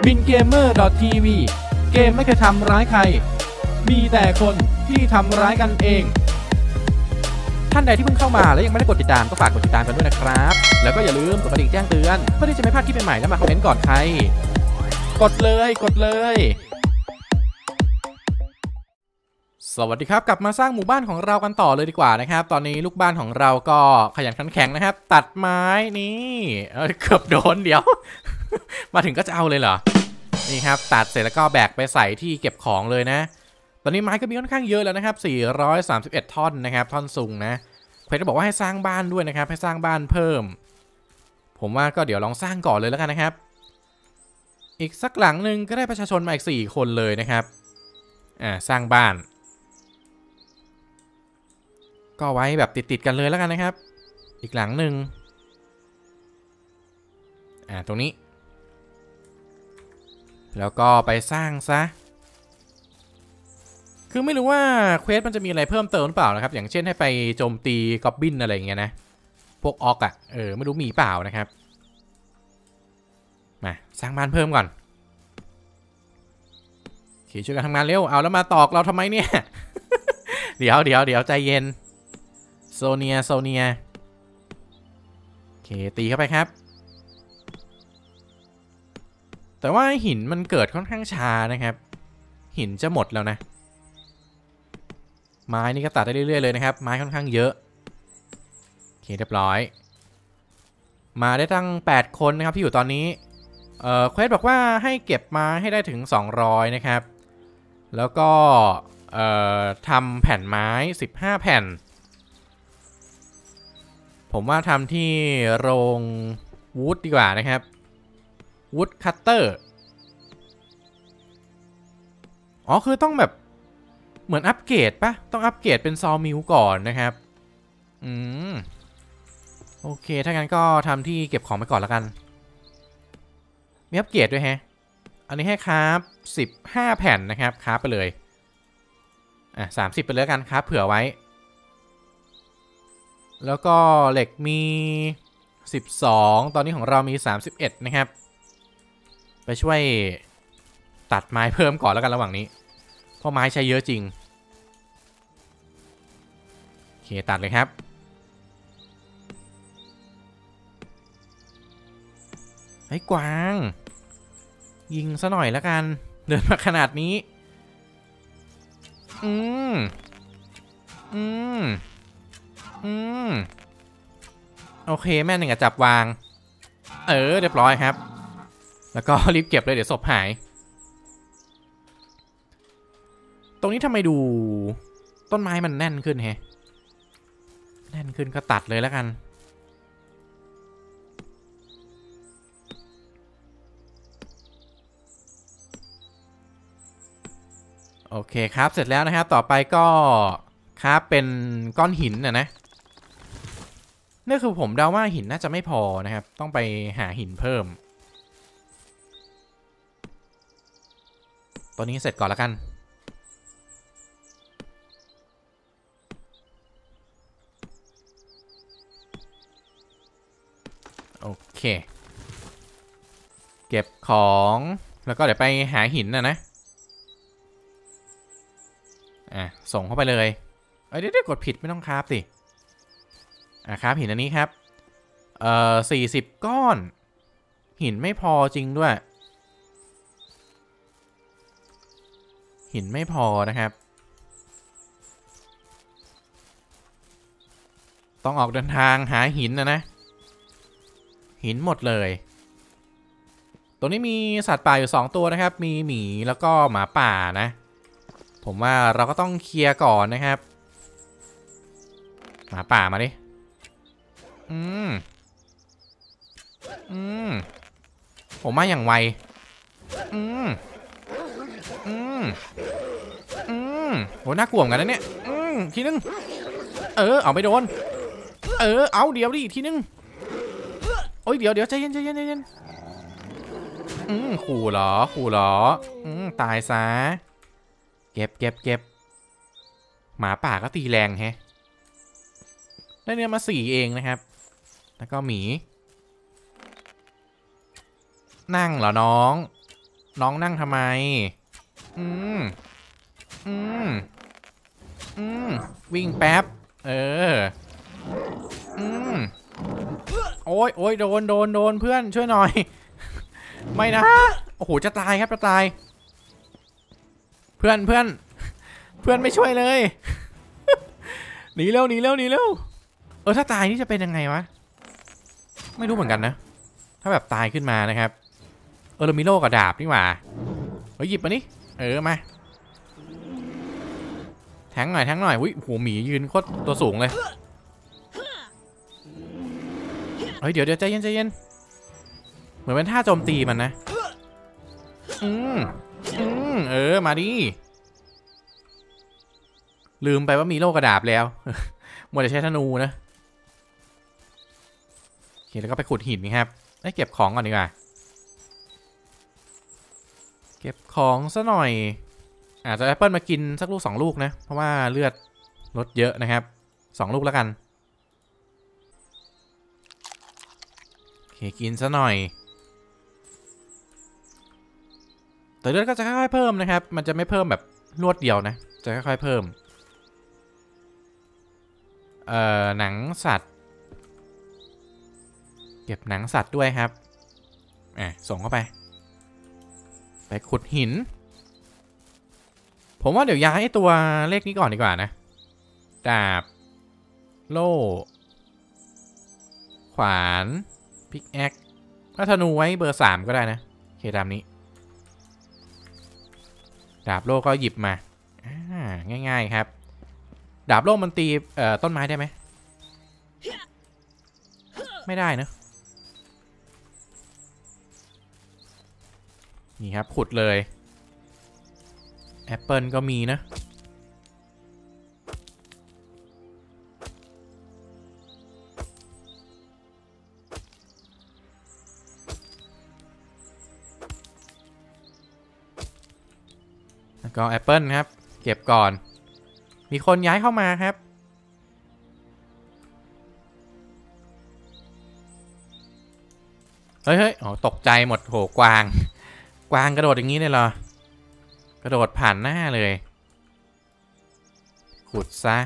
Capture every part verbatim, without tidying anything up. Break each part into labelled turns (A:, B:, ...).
A: บินเกมเมอร์ ที วี เกมไม่เคยทำร้ายใครมีแต่คนที่ทำร้ายกันเองท่านใดที่เพิ่งเข้ามาแล้วยังไม่ได้กดติดตามก็ฝากกดติดตามกันด้วยนะครับแล้วก็อย่าลืมกดกระดิ่งแจ้งเตือนเพื่อที่จะไม่พลาดคลิปใหม่ๆและมาคอมเมนต์ก่อนใครกดเลยกดเลยสวัสดีครับกลับมาสร้างหมู่บ้านของเรากันต่อเลยดีกว่านะครับตอนนี้ลูกบ้านของเราก็ขยันขันแข็งนะครับตัดไม้นี่เกือบโดนเดี๋ยว มาถึงก็จะเอาเลยเหรอนี่ครับตัดเสร็จแล้วก็แบกไปใส่ที่เก็บของเลยนะตอนนี้ไม้ก็มีค่อนข้างเยอะแล้วนะครับสี่ร้อยสามสิบเอ็ดท่อนนะครับท่อนสูงนะเควสบอกว่าให้สร้างบ้านด้วยนะครับให้สร้างบ้านเพิ่มผมว่าก็เดี๋ยวลองสร้างก่อนเลยแล้วกันนะครับอีกสักหลังหนึ่งก็ได้ประชาชนมาอีกสี่คนเลยนะครับอ่าสร้างบ้านก็ไว้แบบติดๆกันเลยแล้วกันนะครับอีกหลังหนึ่งอ่าตรงนี้แล้วก็ไปสร้างซะคือไม่รู้ว่าเควสมันจะมีอะไรเพิ่มเติมหรือเปล่านะครับอย่างเช่นให้ไปโจมตีกอบบินอะไรอย่างเงี้ยนะพวกออกอะเออไม่รู้มีเปล่านะครับมาสร้างบ้านเพิ่มก่อนโอเคช่วยกันทำงานเร็วเอาแล้วมาตอกเราทำไมเนี่ย เดี๋ยวเดี๋ยวเดี๋ยวใจเย็นโซเนียโซเนียโอเคตีเข้าไปครับแต่ว่าหินมันเกิดค่อนข้างช้านะครับหินจะหมดแล้วนะไม้นี่ก็ตัดได้เรื่อยๆเลยนะครับไม้ค่อนข้างเยอะโอเคเรียบร้อยมาได้ตั้งแปดคนนะครับที่อยู่ตอนนี้เอ่อเควสบอกว่าให้เก็บมาให้ได้ถึงสองร้อยนะครับแล้วก็เอ่อทำแผ่นไม้สิบห้าแผ่นผมว่าทำที่โรงวูดดีกว่านะครับวูดคัตเตอร์อ๋อคือต้องแบบเหมือนอัปเกรดปะต้องอัปเกรดเป็นซอมิลก่อนนะครับอืมโอเคถ้างั้นก็ทำที่เก็บของไปก่อนแล้วกันมีอัปเกรดด้วยแฮะอันนี้ให้ครับสิบห้าแผ่นนะครับครับไปเลยอ่ะสามสิบไปเลยกันครับเผื่อไว้แล้วก็เหล็กมีสิบสองตอนนี้ของเรามีสามสิบเอ็ดนะครับไปช่วยตัดไม้เพิ่มก่อนแล้วกันระหว่างนี้เพราะไม้ใช้เยอะจริงโอเคตัดเลยครับไอ้กวางยิงซะหน่อยแล้วกันเดินมาขนาดนี้อืมอืมอืมโอเคแม่หนึ่งอะจับวางเออเรียบร้อยครับแล้วก็รีบเก็บเลยเดี๋ยวศพหายตรงนี้ทำไมดูต้นไม้มันแน่นขึ้นแฮะแน่นขึ้นก็ตัดเลยแล้วกันโอเคครับเสร็จแล้วนะครับต่อไปก็ครับเป็นก้อนหินนะนะนี่คือผมเดาว่าหินน่าจะไม่พอนะครับต้องไปหาหินเพิ่มตัวนี้เสร็จก่อนแล้วกันโอเคเก็บของแล้วก็เดี๋ยวไปหาหินนะนะอ่ะส่งเข้าไปเลยเอ้ยเดี๋ยวกดผิดไม่ต้องคราฟสิอ่ะคราฟหินอันนี้ครับเอ่อสี่สิบก้อนหินไม่พอจริงด้วยหินไม่พอนะครับต้องออกเดินทางหาหินนะนะหินหมดเลยตรงนี้มีสัตว์ป่าอยู่สองตัวนะครับมีหมีแล้วก็หมาป่านะผมว่าเราก็ต้องเคลียร์ก่อนนะครับหมาป่ามาดิอืมอืมผมมาอย่างไวอืมอืมอืมโหน่ากลัวเหมือนกันนะเนี่ยอืมทีนึงเออเอาไม่โดนเออเอาเดี๋ยวดิทีนึงโอ้ยเดี๋ยวเดี๋ยวใจเย็นใจเย็นใจเย็นอืมขู่เหรอขู่เหรออืมตายซะเก็บเก็บเก็บหมาป่าก็ตีแรงแฮะได้เนื้อมาสี่เองนะครับแล้วก็หมีนั่งเหรอน้องน้องนั่งทำไมอืมอืมอืมวิ่งแป๊บเอออืมโอ้ยโอ้ยโดนโดนโดนเพื่อนช่วยหน่อยไม่นะโอ้โหจะตายครับจะตายเพื่อนเพื่อนเพื่อนไม่ช่วยเลยหนีเร็วหนีเร็วหนีเร็วเออถ้าตายนี่จะเป็นยังไงวะไม่รู้เหมือนกันนะถ้าแบบตายขึ้นมานะครับเออเรามีโล่กับดาบนี่หว่าเฮ้ยหยิบมานี่เออมาแทงหน่อยแทงหน่อยอุ้ยโหหมียืนโคตรตัวสูงเลยเฮ้ยเดี๋ยวเดี๋ยวใจเย็นใจเย็นเหมือนเป็นท่าโจมตีมันนะอืมอืมเออมาดิลืมไปว่ามีโล่กระดาบแล้วมัวแต่ใช้ธนูนะโอเคแล้วก็ไปขุดหินนะครับให้เก็บของก่อนดีกว่าเก็บของซะหน่อยอาจจะแอปเปิลมากินสักลูกสองลูกนะเพราะว่าเลือดลดเยอะนะครับสองลูกแล้วกันโอเคกินซะหน่อยแต่เลือดก็จะค่อยๆเพิ่มนะครับมันจะไม่เพิ่มแบบรวดเดียวนะจะค่อยๆเพิ่มเอ่อหนังสัตว์เก็บหนังสัตว์ด้วยครับอ่ะส่งเข้าไปไปขุดหินผมว่าเดี๋ยวย้ายตัวเลขนี้ก่อนดีกว่านะดาบโล่ขวานพิกแอคถ้าธนูไว้เบอร์สามก็ได้นะโอเคตามนี้ดาบโล่ก็หยิบมาง่ายๆครับดาบโล่มันตีเอ่อต้นไม้ได้ไหมไม่ได้นะนี่ครับขุดเลยแอปเปิลก็มีนะแล้วก็แอปเปิลครับเก็บก่อนมีคนย้ายเข้ามาครับเฮ้ยเฮ้ยอ๋อตกใจหมดโหกวางกวางกระโดดอย่างนี้เลยเหรอกระโดดผ่านหน้าเลยขุดซะ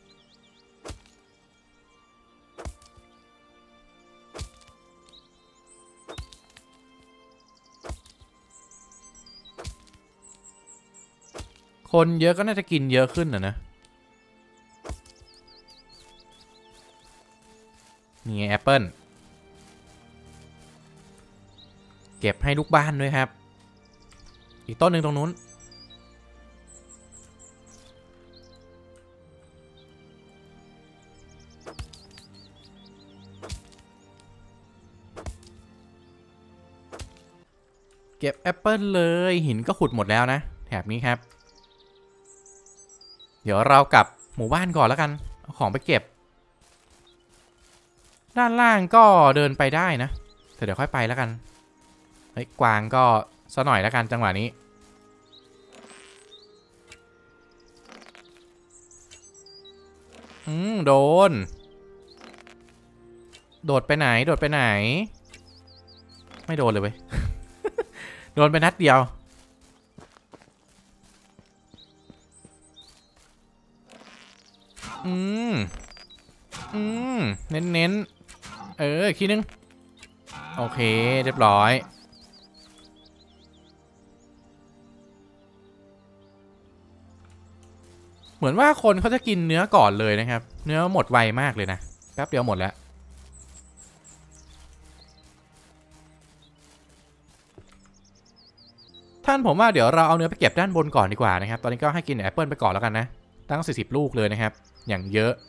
A: คนเยอะก็น่าจะกินเยอะขึ้นนะนะนี่ไงแอปเปิลเก็บให้ลูกบ้านด้วยครับอีกต้นหนึ่งตรงนู้นเก็บแอปเปิลเลยหินก็ขุดหมดแล้วนะแถบนี้ครับเดี๋ยวเรากลับหมู่บ้านก่อนแล้วกันเอาของไปเก็บด้านล่างก็เดินไปได้นะแต่เดี๋ยวค่อยไปแล้วกันเฮ้ยกวางก็ซะหน่อยแล้วกันจังหวะนี้อืมโดนโดดไปไหนโดดไปไหนไม่โดนเลยเว้ย โดนไปนัดเดียวอืมอืมเน้นเน้นเอออีกทีนึงโอเคเรียบร้อยเหมือนว่าคนเขาจะกินเนื้อก่อนเลยนะครับเนื้อหมดไวมากเลยนะแป๊บเดียวหมดแล้วท่านผมว่าเดี๋ยวเราเอาเนื้อไปเก็บด้านบนก่อนดีกว่านะครับตอนนี้ก็ให้กินแอปเปิลไปก่อนแล้วกันนะตั้งสี่สิบลูกเลยนะครับอย่างเยอะ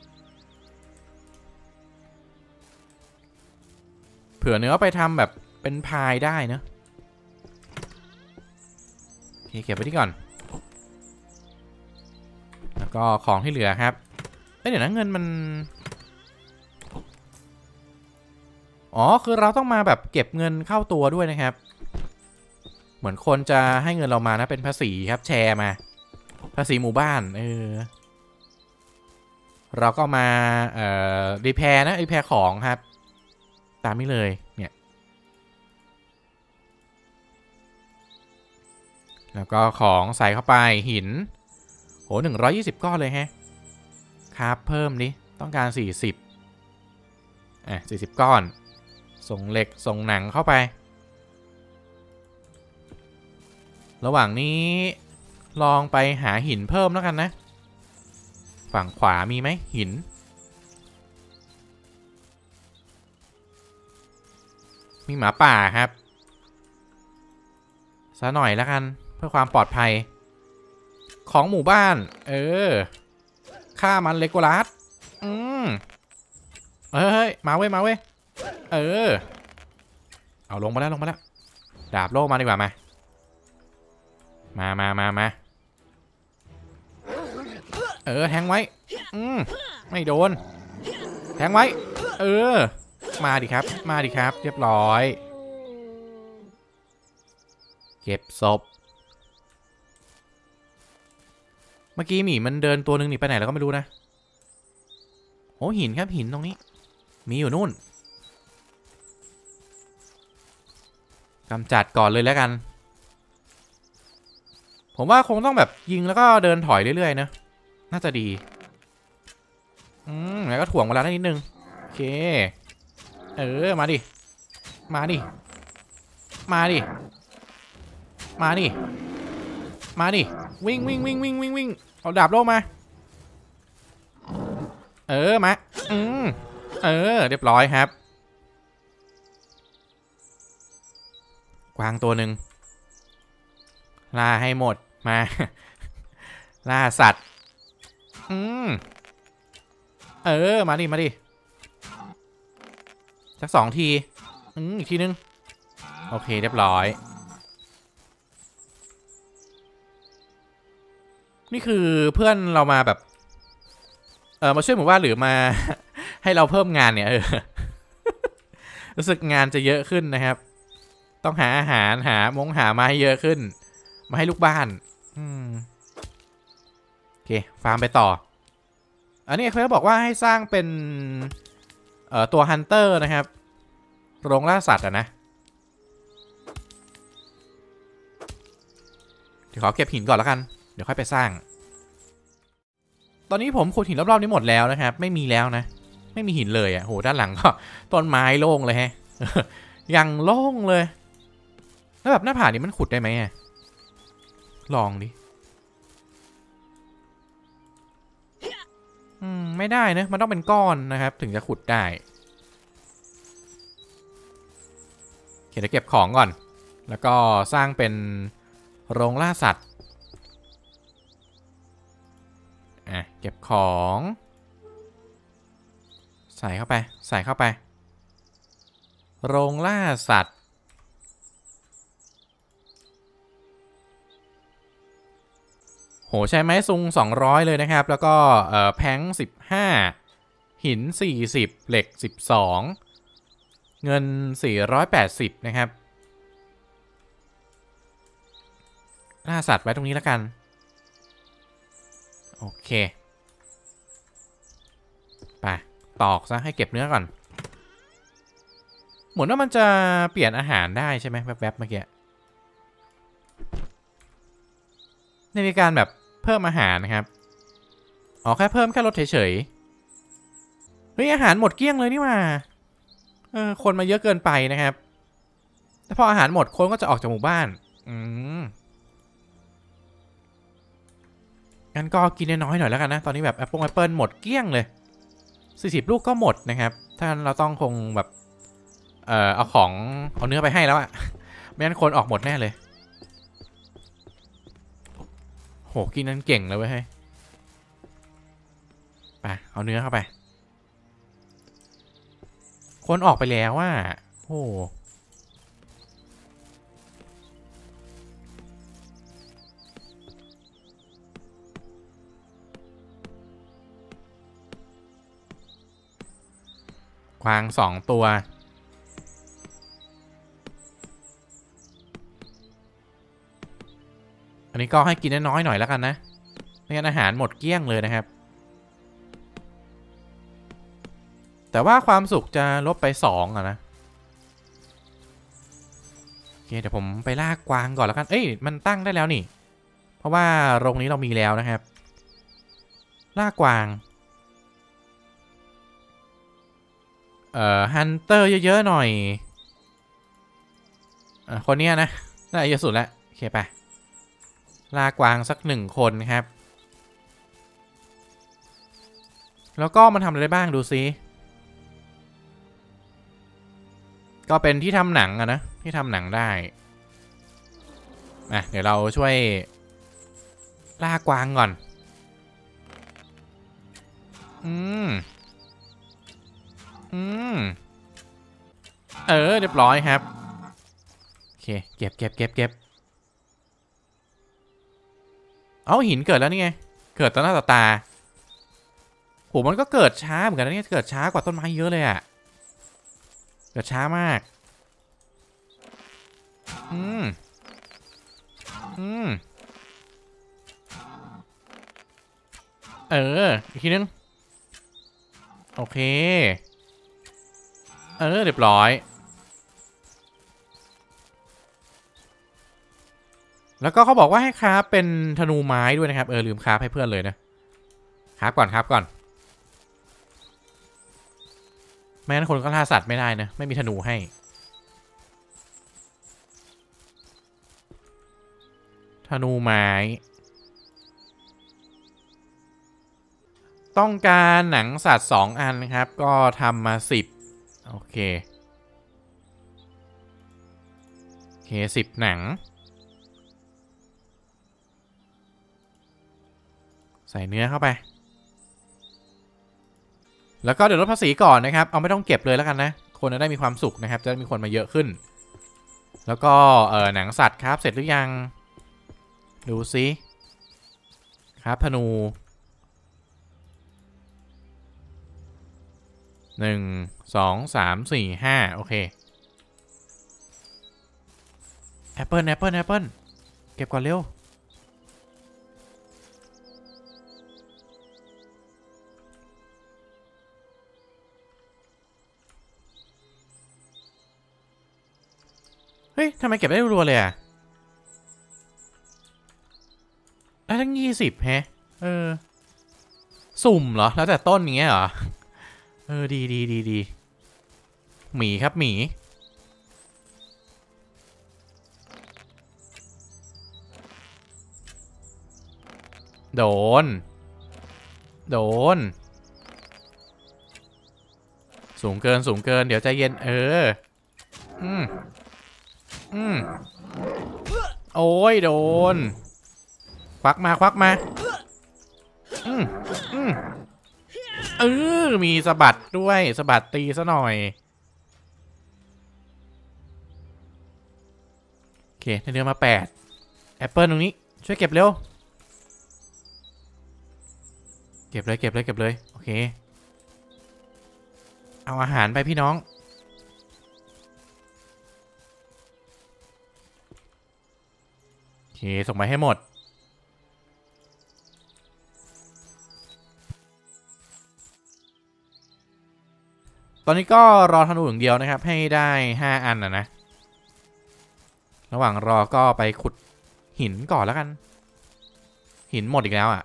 A: เผื่อเนื้อไปทำแบบเป็นพายได้นะโอเคเก็บไว้ที่ก่อนแล้วก็ของที่เหลือครับเอ้ยเดี๋ยวนะเงินมันอ๋อคือเราต้องมาแบบเก็บเงินเข้าตัวด้วยนะครับเหมือนคนจะให้เงินเรามานะเป็นภาษีครับแชร์มาภาษีหมู่บ้านเออเราก็มาเอ่อรีแพร์นะรีแพร์ของครับตามนี้เลยเนี่ยแล้วก็ของใส่เข้าไปหินโหหนึ่งร้อยยี่สิบก้อนเลยฮะครับเพิ่มดิต้องการสี่สิบอ่ะสี่สิบก้อนส่งเหล็กส่งหนังเข้าไประหว่างนี้ลองไปหาหินเพิ่มแล้วกันนะฝั่งขวามีไหมหินมีหมาป่าครับซะหน่อยแล้วกันเพื่อความปลอดภัยของหมู่บ้านเออฆ่ามันเลโกลัสอืมเฮ้ยมาเว้ยมาเว้ยเออเอาลงมาแล้วลงมาแล้วดาบโล่มาดีกว่ามามามามามาเออแทงไว้อืมไม่โดนแทงไว้เออมาดิครับมาดิครับเรียบร้อยเก็บศพเมื่อกี้หมีมันเดินตัวหนึ่งหนีไปไหนแล้วก็ไม่รู้นะโอ้หินครับหินตรงนี้มีอยู่นู่นกำจัดก่อนเลยแล้วกันผมว่าคงต้องแบบยิงแล้วก็เดินถอยเรื่อยๆนะน่าจะดีอืมแล้วก็ถ่วงเวลาได้นิดนึงโอเคเออมาดิมาดิมาดิมาดิมาดิวิ่งวิ่งวิ่งวิ่งวิ่งวิ่งเอาดาบโล่มาเออมาอืมเออเรียบร้อยครับกวางตัวหนึ่งล่าให้หมดมาล่าสัตว์อืมเออมาดิมาดิสักสองทีอืมอีกทีนึงโอเคเรียบร้อยนี่คือเพื่อนเรามาแบบเออมาช่วยหมู่บ้านหรือมา ให้เราเพิ่มงานเนี่ยเออ รู้สึกงานจะเยอะขึ้นนะครับต้องหาอาหารหามงหามาให้เยอะขึ้นมาให้ลูกบ้านอืมโอเคฟาร์มไปต่ออันนี้เขาบอกว่าให้สร้างเป็นเอ่อตัวฮันเตอร์นะครับโรงล่าสัตว์อะนะเดี๋ยวขอเก็บหินก่อนแล้วกันเดี๋ยวค่อยไปสร้างตอนนี้ผมขุดหินรอบๆนี้หมดแล้วนะครับไม่มีแล้วนะไม่มีหินเลยอ่ะโหด้านหลังก็ต้นไม้โล่งเลยฮะ ยังโล่งเลยแล้วแบบหน้าผานี้มันขุดได้ไหมอ่ะลองดิอืมไม่ได้นะมันต้องเป็นก้อนนะครับถึงจะขุดได้เดี๋ยวเก็บของก่อนแล้วก็สร้างเป็นโรงล่าสัตว์อ่ะเก็บของใส่เข้าไปใส่เข้าไปโรงล่าสัตว์โหใช้ไม้ซุงสองร้อยเลยนะครับแล้วก็เอ่อแพงสิบห้าหินสี่สิบเหล็กสิบสองเงินสี่ร้อยแปดสิบนะครับล่าสัตว์ไว้ตรงนี้แล้วกันโอเคไปตอกซะให้เก็บเนื้อก่อนเหมือนว่ามันจะเปลี่ยนอาหารได้ใช่ไหมแวบๆเมื่อกี้ในมีการแบบเพิ่มอาหารนะครับอ๋อแค่เพิ่มแค่ลดเฉยๆเฮ้ยอาหารหมดเกลี้ยงเลยนี่มาเออคนมาเยอะเกินไปนะครับแต่พออาหารหมดคนก็จะออกจากหมู่บ้านอืมงั้นก็กินน้อยๆหน่อยแล้วกันนะตอนนี้แบบแอปเปิลแอปเปิลหมดเกลี้ยงเลยสี่สิบลูกก็หมดนะครับถ้าเราต้องคงแบบเอ่อเอาของเอาเนื้อไปให้แล้วอะไม่งั้นคนออกหมดแน่เลยโหกินนั้นเก่งเลยเว้ยให้ไปเอาเนื้อเข้าไปคนออกไปแล้วว่าโอ้กวางสองตัวอันนี้ก็ให้กินน้อยๆหน่อยแล้วกันนะไม่งั้นอาหารหมดเกลี้ยงเลยนะครับแต่ว่าความสุขจะลบไปสองอะนะโอเคเคเดี๋ยวผมไปลากกวางก่อนแล้วกันเอ้ยมันตั้งได้แล้วนี่เพราะว่าโรงนี้เรามีแล้วนะครับลากกวางเอ่อฮันเตอร์เยอะๆหน่อยอ่ะคนนี้นะน่าจะเยอะสุดแล้วโอเคไปลากกวางสักหนึ่งคนครับแล้วก็มันทำอะไรได้บ้างดูซิก็เป็นที่ทำหนังอะนะที่ทำหนังได้อ่ะเดี๋ยวเราช่วยล่ากวางก่อนอืมอืมเออเรียบร้อยครับโอเคเก็บเก็บเก็บเก็บเอาหินเกิดแล้วนี่ไงเกิดต่อหน้าต่อตาโหมันก็เกิดช้าเหมือนกันนะเนี่ยเกิดช้ากว่าต้นไม้เยอะเลยอะเกิดช้ามากอืมอืมเอออีกทีนึงโอเคเออเรียบร้อยแล้วก็เขาบอกว่าให้คราฟเป็นธนูไม้ด้วยนะครับเออลืมคราฟให้เพื่อนเลยนะคราฟก่อนคราฟก่อนไม่งั้นคนก็ล่าสัตว์ไม่ได้นะไม่มีธนูให้ธนูไม้ต้องการหนังสัตว์สองอันนะครับก็ทำมาสิบโอเคโอเคสิบหนังใส่เนื้อเข้าไปแล้วก็เดี๋ยวลดภาษีก่อนนะครับเอาไม่ต้องเก็บเลยแล้วกันนะคนจะได้มีความสุขนะครับจะได้มีคนมาเยอะขึ้นแล้วก็เออหนังสัตว์ครับเสร็จหรือยังดูซิครับธนูหนึ่งสองสามสี่ห้าโอเคแอปเปิลแอปเปิลแอปเปิลเก็บก่อนเร็วเฮ้ยทำไมเก็บได้รัวเลยอ่ะได้ทั้งยี่สิบแฮะเออสุ่มเหรอแล้วแต่ต้นอย่างเงี้ยเหรอเออดีดีดีดีหมีครับหมีโดนโดนสูงเกินสูงเกินเดี๋ยวใจเย็นเอออืมอืมโอ้ยโดนควักมาควักมาอืมอืมเออมีสะบัดด้วยสะบัดตีซะหน่อยโอเคได้เนื้อมาแปดแอปเปิลตรงนี้ช่วยเก็บเร็วเก็บเลยเก็บเลยเก็บเลยโอเคเอาอาหารไปพี่น้องโอเคส่งไปให้หมดตอนนี้ก็รอธนูอย่างเดียวนะครับให้ได้ห้าอันนะนะระหว่างรอก็ไปขุดหินก่อนแล้วกันหินหมดอีกแล้วอ่ะ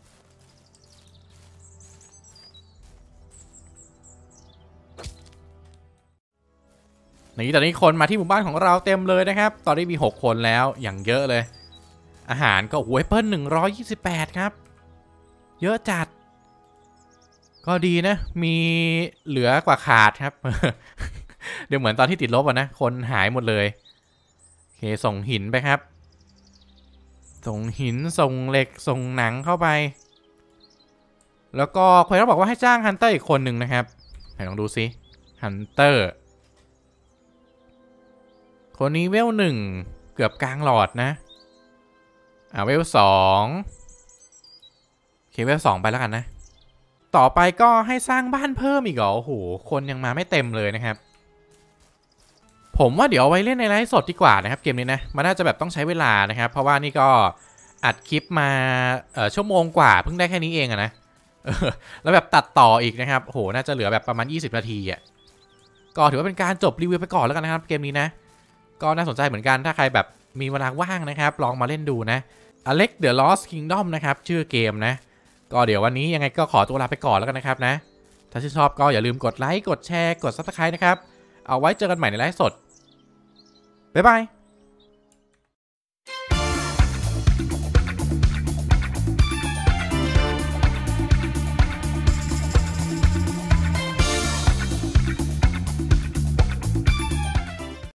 A: นี่ตอนนี้คนมาที่หมู่บ้านของเราเต็มเลยนะครับตอนนี้มีหกคนแล้วอย่างเยอะเลยอาหารก็โอ้ยเปิ้ลหนึ่งร้อยยี่สิบแปดครับเยอะจัดก็ดีนะมีเหลือกว่าขาดครับ เดี๋ยวเหมือนตอนที่ติดลบอะนะคนหายหมดเลยโอเคส่งหินไปครับส่งหินส่งเหล็กส่งหนังเข้าไปแล้วก็เควสบอกว่าให้จ้างฮันเตอร์อีกคนหนึ่งนะครับไหนลองดูซิฮันเตอร์คนนี้เวลหนึ่งเกือบกลางหลอดนะอ่าเวลสองโอเคเวลสองไปแล้วกันนะต่อไปก็ให้สร้างบ้านเพิ่มอีกเหรอโอ้โหคนยังมาไม่เต็มเลยนะครับผมว่าเดี๋ยวเอาไว้เล่นในไลฟ์สดดีกว่านะครับเกมนี้นะมันน่าจะแบบต้องใช้เวลานะครับเพราะว่านี่ก็อัดคลิปมาเอ่อชั่วโมงกว่าเพิ่งได้แค่นี้เองอะนะแล้วแบบตัดต่ออีกนะครับโหน่าจะเหลือแบบประมาณยี่สิบนาทีอ่ะก็ถือว่าเป็นการจบรีวิวไปก่อนแล้วกันนะครับเกมนี้นะก็น่าสนใจเหมือนกันถ้าใครแบบมีเวลาว่างนะครับลองมาเล่นดูนะ Alex the Lost Kingdom นะครับชื่อเกมนะก็เดี๋ยววันนี้ยังไงก็ขอตัวลาไปก่อนแล้วกันนะครับนะถ้าชื่นชอบก็อย่าลืมกดไลค์กดแชร์กด ซับสไครบ์ นะครับเอาไว้เจอกันใหม่ในไลฟ์สดบ๊ายบาย